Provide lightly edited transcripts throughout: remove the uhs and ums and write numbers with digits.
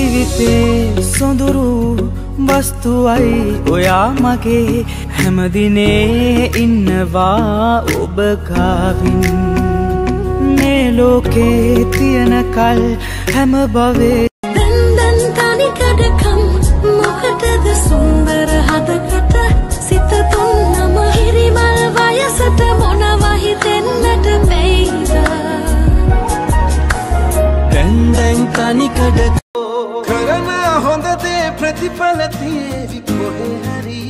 ජීවිතේ සොඳුරු වස්තුවයි ඔයා මගේ හැමදිනේ ඉන්නවා ඔබ ගාවින් මේ ලෝකේ තියෙන කල් හැම භවේ දන් තනිකඩකම් මොකටද සුන්දර හදකට සිත දුන්නම හිරිමල් වයසට මොනවා හිතෙන්නට බැයිද දැන් තනිකඩ කරන හොඳ දේ ප්‍රතිඵල තියෙවි කොහේ හරි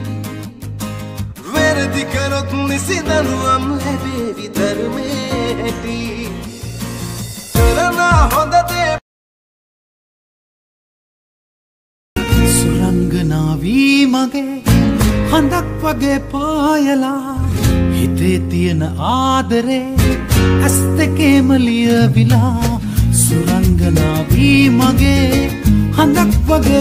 වැරදි කරොත් නිසිදනුවම් ලැබේවි ධර්මයේ ඇති කරන හොඳ දේ සුරංගනාවී මගේ හඳක් වගේ පායලා හිතේ තියෙන ආදරේ ඇස් දෙකේම ලියවිලා සුරංගනාවී මගේ හඳක් වගේ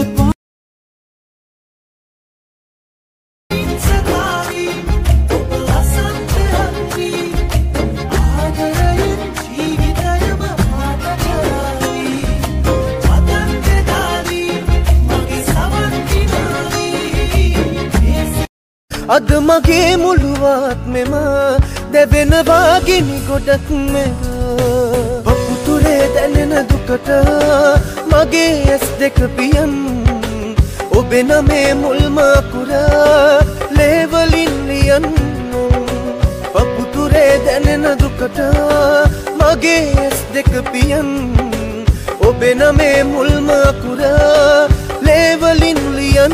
අද මගේ මුළුවාත්මෙම දැවෙනවා ගිනි ගොඩක් මෙම පපුතුරේ දැනෙන දුකට මගේ ඇස් දෙක පියන් ඔබේ නමේ මුල්ම අකුර ලේවලින් ලියන් පපුතුරේ දැනෙන දුකට මගේ ඇස් දෙක පියන් ඔබේ නමේ මුල්ම අකුර ලේවලින් ලියන්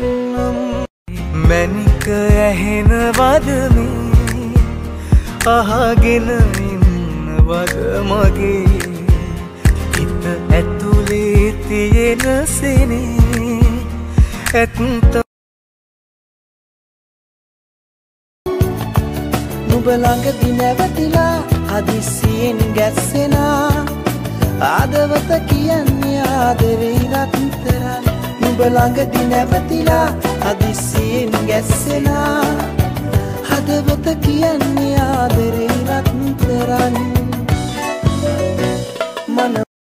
මැනික ඇහෙනවද මේ අහගෙන ඉන්නවද මගේ හිත ඇතුලේ තියෙන සෙනේ ඇත්ත නුඹ ළඟදී නැවතිලා හදිසියෙන් ගැස්සෙනා ආදවත කියන්නේ ආදරේ රත්තරන් නුඹ ළඟදී නැවතිලා හදිසියෙන් ගැස්සෙනා හදවත කියන්නේ ආදරේ රත්තරන් මන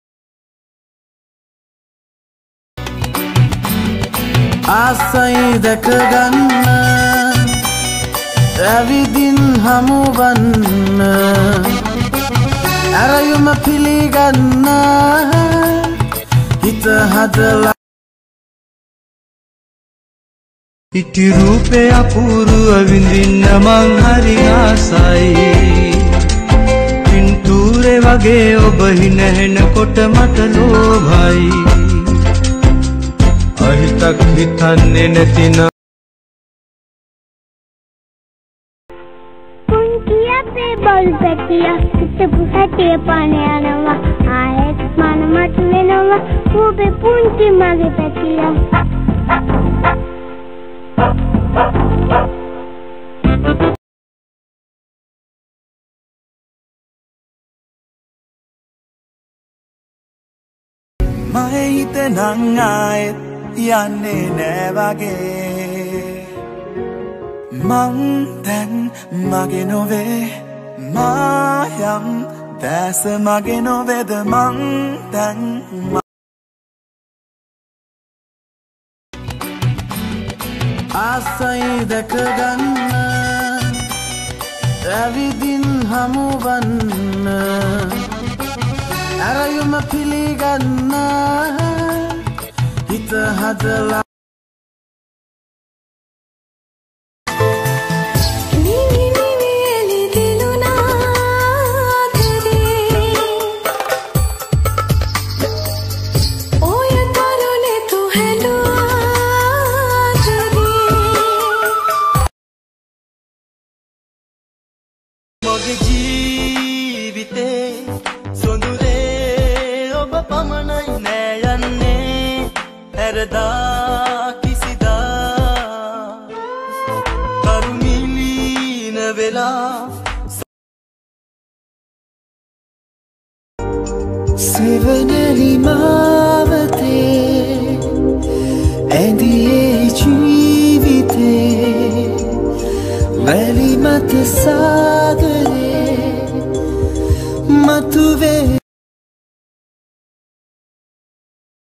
ආසයි දැකගන්න ඇවිදින් හමුවන්න ඇරයුම පිළිගන්න හිත හදලා ඉති රූපේ අපූර්ව විඳින්න මං හරි ආසයි පින්තූරේ වගේ ඔබ හිනහෙනකොට මට ලෝභයි අහිතක් හිතන්නේ නැතිනම් පුංචි අපේ බල් පැටියා හිටපු හැටිය පණ යනවා ආයෙත් මනමට වෙනවා ඔබේ පුංචි මගේ පැටියා මගේ හිත නං ආයෙත් යන්නේ නෑ වගේ මං දැන් මගේ නොවේ මායම් දැස මගේ නොවේද මං දැන් ආසයි දැකගන්න ඇවිදින් හමුවන්න ඇරයුම පිළිගන්න හිත හදලා මගේ ජීවිතේ සොඳුරේ ඔබ පමණයි නෑ යන්නේ හැරදා කිසිදා කරුණිලීන වෙලා සෙවනැලි මාවතේ ඇඳියේ ජීවිතේ වැලි මත සා